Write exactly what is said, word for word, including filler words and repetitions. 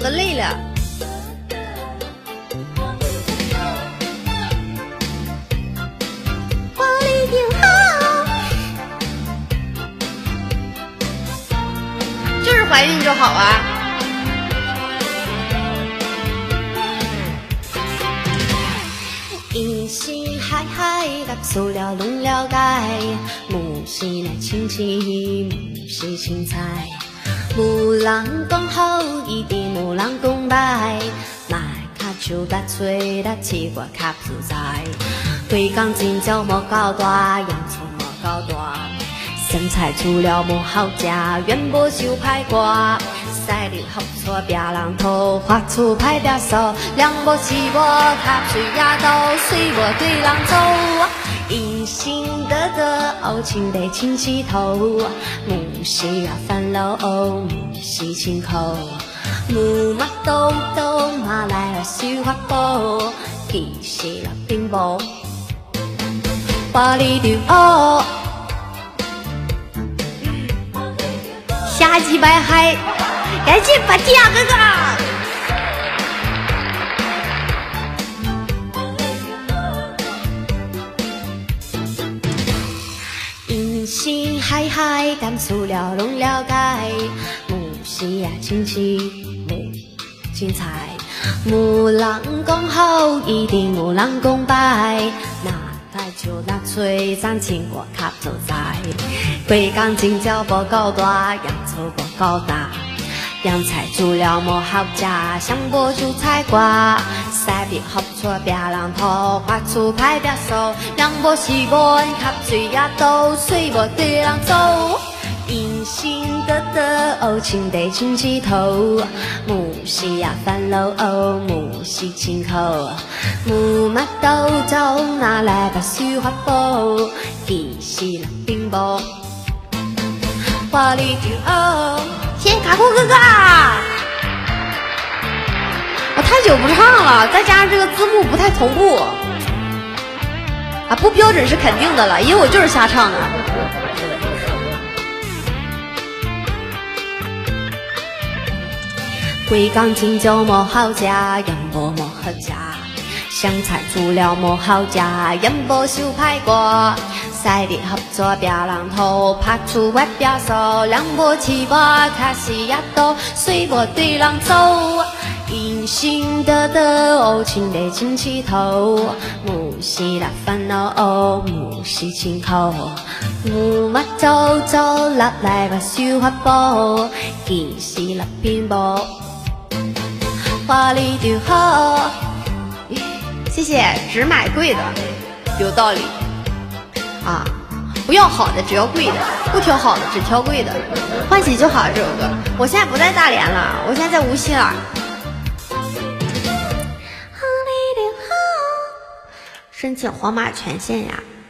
都累了。 我一定好， 就是怀孕就好啊。 一心海海，搭塑料弄了解，母是那亲戚，母是青菜。母人讲好，一定有人讲歹，卖卡手搭嘴搭试我较自在。规工真鸟无够大，洋葱无够大，生菜煮了无好食，原无受歹挂。赛日合作别人讨，发出歹别数，两无是无，卡水也都随无对人走。因心得得，后亲得亲戚头，母是啊烦恼，母是亲口，母嘛都都嘛来了小发布，其实啊并无，我哩就学，下几百海。赶紧把第二个个！因心海海，感受了拢了解。母是啊亲戚，母青菜。母人讲好，一定有人讲歹。那台就那吹，咱情我较自在。规工真鸟无够大，洋葱无够大。洋菜煮了无好食，香无煮菜瓜，赛日合作别人讨，发出歹别数，人无是无，卡水也都随无对人走。因心得得，后亲得亲戚头，母是也烦恼，母是亲口，母嘛都走，哪来把手发布？其实并无，我哩就学。谢谢卡酷哥哥， 我太久不唱了，再加上这个字幕不太同步，啊，不标准是肯定的了，因为我就是瞎唱的。 规工真鸟无好食，盐无无好食，香菜煮了无好食，盐无受歹挂。赛日合作别人讨，拍出我别数，两无七八，卡是也都随无对人走。因心得得，后亲得亲戚头，母是啦烦恼，母是亲口，母嘛走走，落来把手发布，其实啦并无，我哩就好。 谢谢，只买贵的，有道理。啊，不要好的，只要贵的；不挑好的，只挑贵的。欢喜就好这首歌。我现在不在大连了，我现在在无锡了。 申请黄马权限呀。